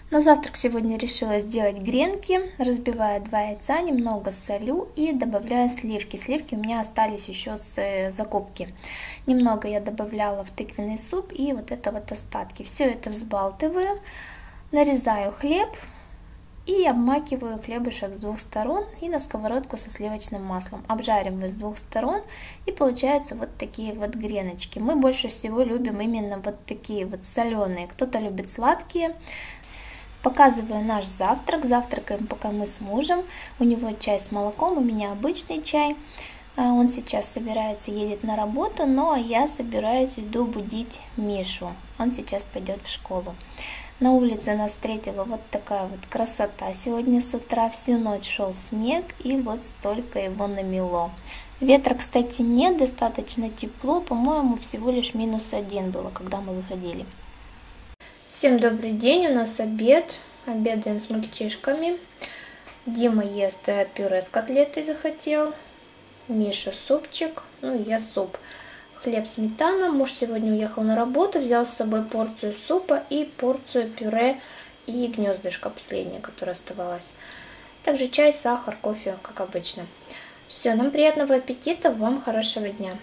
На завтрак сегодня решила сделать гренки. Разбиваю 2 яйца, немного солю и добавляю сливки. Сливки у меня остались еще с закупки. Немного я добавляла в тыквенный суп и вот это вот остатки. Все это взбалтываю, нарезаю хлеб и обмакиваю хлебушек с 2 сторон и на сковородку со сливочным маслом. Обжариваю с 2 сторон и получаются вот такие вот греночки. Мы больше всего любим именно вот такие вот соленые. Кто-то любит сладкие. Показываю наш завтрак. Завтракаем пока мы с мужем. У него чай с молоком, у меня обычный чай. Он сейчас собирается, едет на работу, но я собираюсь, иду будить Мишу. Он сейчас пойдет в школу. На улице нас встретила вот такая вот красота. Сегодня с утра всю ночь шел снег, и вот столько его намело. Ветра, кстати, нет, достаточно тепло. По-моему, всего лишь -1 было, когда мы выходили. Всем добрый день, у нас обед. Обедаем с мальчишками. Дима ест пюре с котлетой захотел. Миша супчик, ну и я суп. Хлеб, сметана. Муж сегодня уехал на работу, взял с собой порцию супа и порцию пюре и гнездышко последнее, которое оставалось. Также чай, сахар, кофе, как обычно. Все, нам приятного аппетита, вам хорошего дня.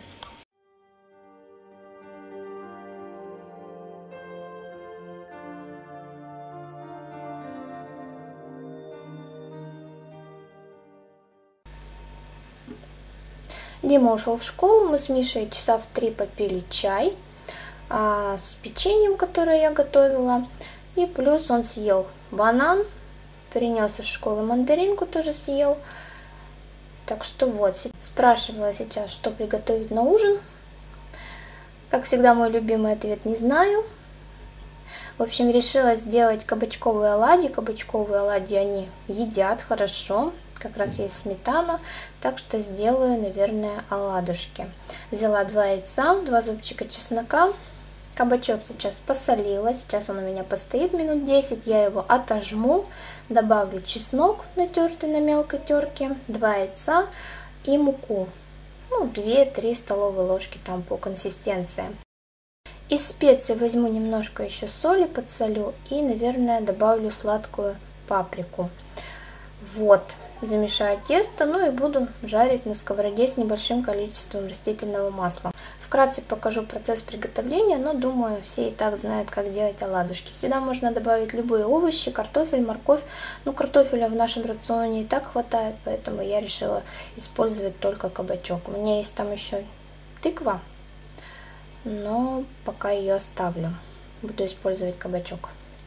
Дима ушел в школу, мы с Мишей часа в 3 попили чай с печеньем, которое я готовила. И плюс он съел банан, принес из школы мандаринку, тоже съел. Так что вот, спрашивала сейчас, что приготовить на ужин. Как всегда, мой любимый ответ: не знаю. В общем, решила сделать кабачковые оладьи. Кабачковые оладьи они едят хорошо. Как раз есть сметана, так что сделаю, наверное, оладушки. Взяла 2 яйца, 2 зубчика чеснока. Кабачок сейчас посолила, сейчас он у меня постоит минут 10. Я его отожму, добавлю чеснок, натертый на мелкой терке, 2 яйца и муку. Ну, 2-3 столовые ложки там по консистенции. Из специй возьму немножко еще соли, подсолю и, наверное, добавлю сладкую паприку. Вот. Замешаю тесто, ну и буду жарить на сковороде с небольшим количеством растительного масла. Вкратце покажу процесс приготовления, но думаю, все и так знают, как делать оладушки. Сюда можно добавить любые овощи, картофель, морковь. Но картофеля в нашем рационе и так хватает, поэтому я решила использовать только кабачок. У меня есть там еще тыква, но пока ее оставлю. Буду использовать кабачок.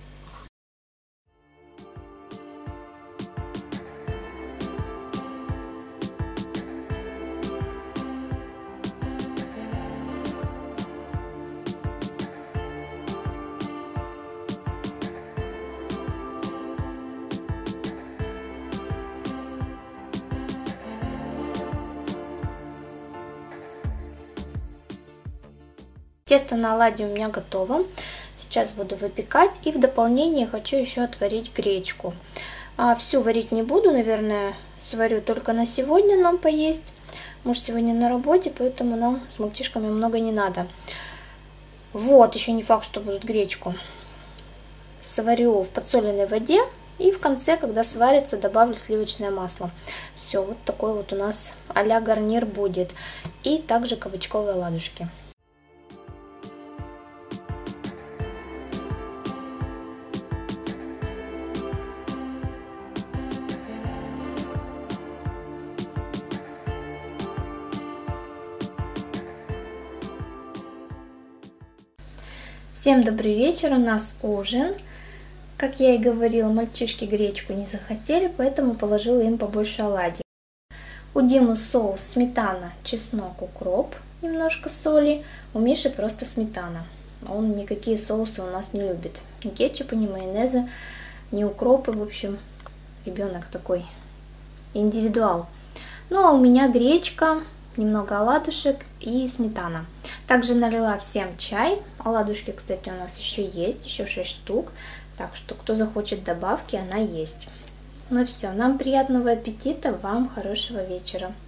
Тесто на оладьи у меня готово. Сейчас буду выпекать. И в дополнение хочу еще отварить гречку. Всю варить не буду, наверное, сварю только на сегодня нам поесть. Муж сегодня на работе, поэтому нам с мальчишками много не надо. Вот, еще не факт, что будут гречку. Сварю в подсоленной воде. И в конце, когда сварится, добавлю сливочное масло. Все, вот такой вот у нас а-ля гарнир будет. И также кабачковые оладушки. Всем добрый вечер, у нас ужин. Как я и говорила, мальчишки гречку не захотели, поэтому положила им побольше оладий. У Димы соус сметана, чеснок, укроп, немножко соли. У Миши просто сметана. Он никакие соусы у нас не любит. Ни кетчупа, ни майонеза, ни укропы. В общем, ребенок такой индивидуал. Ну а у меня гречка, немного оладушек и сметана. Также налила всем чай. Оладушки, кстати, у нас еще есть, еще 6 штук. Так что, кто захочет добавки, она есть. Ну все, нам приятного аппетита, вам хорошего вечера.